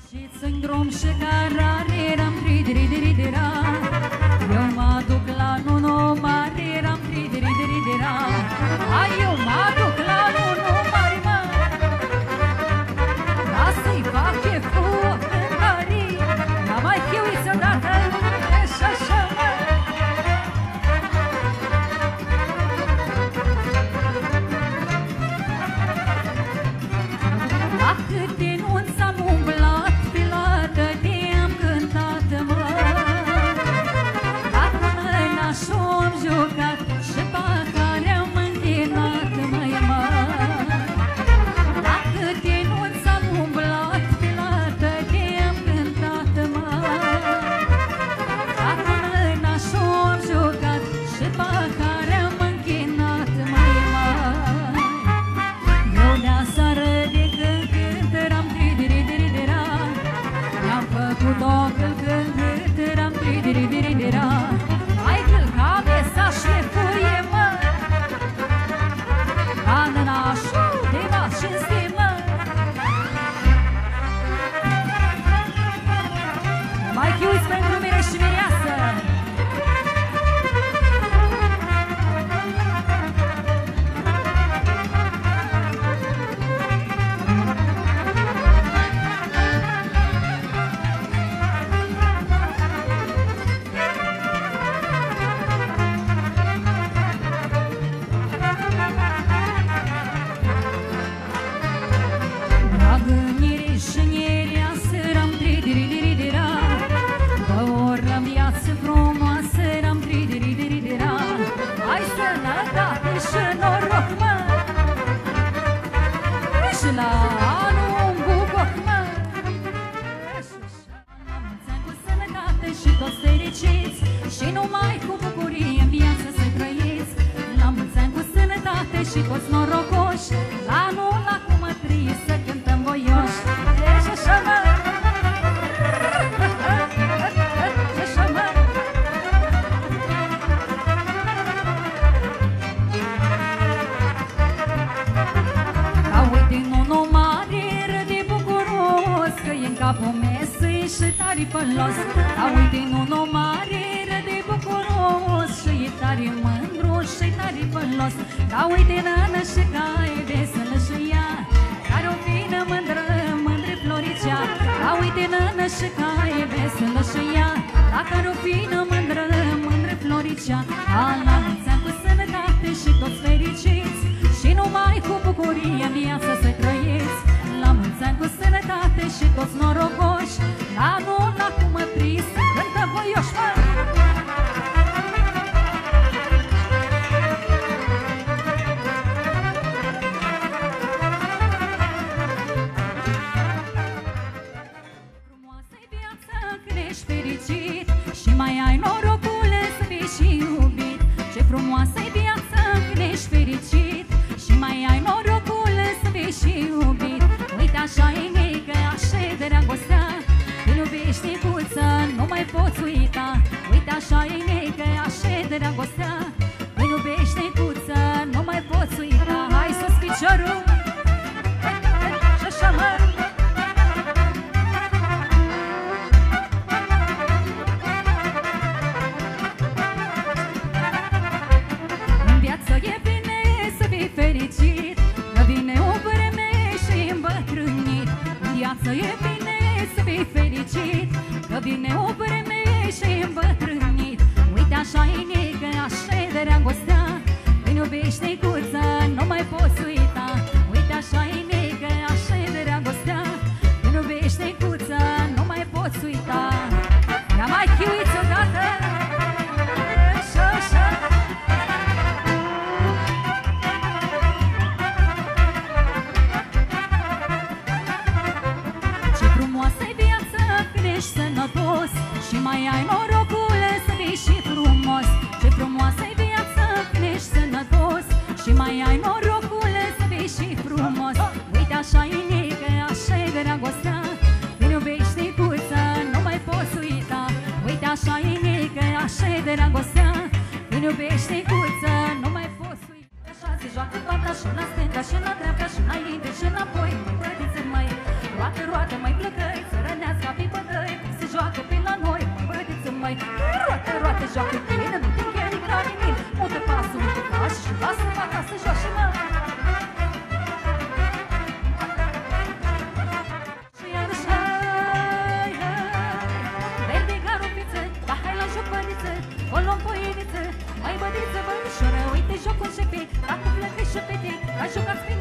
Și-ți în drum și carare, ram tri-diri-diri-dira. Eu mă duc la nunu mare, ram tri-diri-diri-dira. Hai, eu mă duc la nunu mare, mă. Lasă-i fac cheful cântării, n-am mai chiuit odată, și așa, mă. La câte nunți am umblat, pe la tăte-am cântat, mă. La mâna și-am jucat și pahare am închinat, măi, mă. La câte nunți am umblat, pe la tăte-am cântat, mă. La mâna și-am jucat și pahare am închinat, măi, mă. Eu de-aseară de când cântăram tri-diri-diri-dira, mi-am făcut-o cântăram tri-diri-diri-dira. Hai că-l mesaj le furie, mă. Ananașul de vas cinste, mă. Mai chiuiți pentru mine și mireasă. Dragă mirișiniereasă, ram tri-diri-diri-dira. Dă o viață frumoasă, ram tri-diri-diri-dira. Ai sănătate și noroc, mă. Și la anul un bucoc, mă. La mulți ani cu sănătate și toți fericiți, și numai cu bucurie în viață să trăiți. La mulți ani cu sănătate și toți norocoși, la anul acum trist să cântăm voioși. Și așa, mă. Și așa, mă. Ca uite, nunu mare râde bucuros, că e în capul mesei și tare pălos. Ca uite, nunu mare râde bucuros, și e tare mândru și tare pălos. Ca uite, nână și cai veselă și ea, care o vină mândră, mândre floricea. Ca uite, nână și cai veselă și ea, dacă o vină mândră, mândre floricea. La mulți ani cu sănătate și toți fericiți, și numai cu bucurie în viață să trăiți. La mulți ani cu sănătate și toți norocoși, la anul acum trist cântă voioși, mă. Frumoasă-i viața când ești fericit, și mai ai norocul să fii și iubit. Ce frumoasă-i viața când ești fericit, și mai ai norocul să fii și iubit. Uite așa e mică, așa e dragostea, când iubești micuță, nu mai poți uita. Uite așa e mică, așa e dragostea, când iubești micuță, nu mai poți uita. Hai sus piciorul, și așa, mă. În viață e bine să fii fericit, că vine o vreme și îmbătrânit. În viață e bine să fii fericit, că vine o vreme și îmbătrânit. Uite așa e negă, așa e dragostea, când iubești necuță, nu mai poți uita. Uite așa e negă, așa e dragostea, când iubești necuță, nu mai poți uita. Ne-am mai chiuit odată, și așa. Ce frumoasă-i viața când ești sănătos, și mai ai norocul să fii și frumos. Ce frumoasă-i viața când ești sănătos, și mai ai norocul să fii și frumos. Uite așa e negă, așa e dragostea, când iubești necuță, nu mai poți uita. Uite așa e negă, așa e dragostea, când iubești necuță, nu mai poți uita. Așa se joacă fata și la stânga și la dreapta, și înainte și înapoi. Măi, plătiți-mi, măi, roată, roată, măi, plăcăi, țărănea. jucați bine!